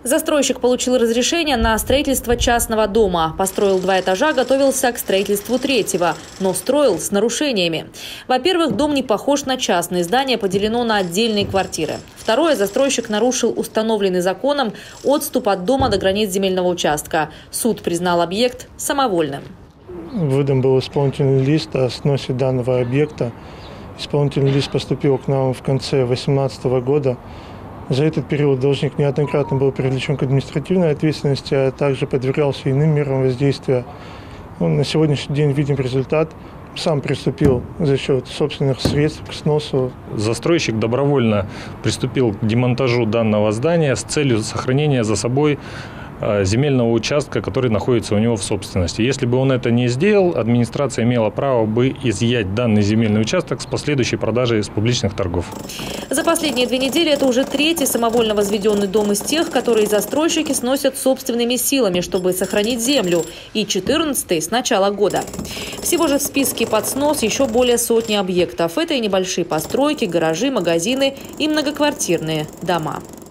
Застройщик получил разрешение на строительство частного дома. Построил 2 этажа, готовился к строительству 3-го, но строил с нарушениями. Во-первых, дом не похож на частный. Здание поделено на отдельные квартиры. Второе, застройщик нарушил установленный законом отступ от дома до границ земельного участка. Суд признал объект самовольным. Выдан был исполнительный лист о сносе данного объекта. Исполнительный лист поступил к нам в конце 2018 года. За этот период должник неоднократно был привлечен к административной ответственности, а также подвергался иным мерам воздействия. На сегодняшний день видим результат. Сам приступил за счет собственных средств к сносу. Застройщик добровольно приступил к демонтажу данного здания с целью сохранения за собой земельного участка, который находится у него в собственности. Если бы он это не сделал, администрация имела право бы изъять данный земельный участок с последующей продажей с публичных торгов. За последние 2 недели это уже 3-й самовольно возведенный дом из тех, которые застройщики сносят собственными силами, чтобы сохранить землю, и 14-й с начала года. Всего же в списке под снос еще более сотни объектов. Это и небольшие постройки, гаражи, магазины и многоквартирные дома.